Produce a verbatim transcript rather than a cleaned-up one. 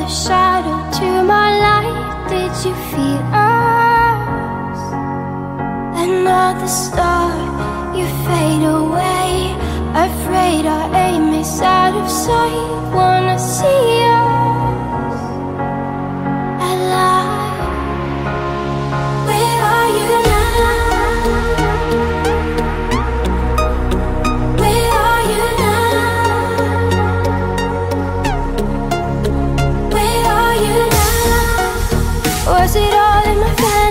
a shadow to my light. Did you feel us? Another star, you fade away. Afraid our aim is out of sight. Wanna see us alive. Where are you now? Where are you now? Where are you now? Was it all in my family?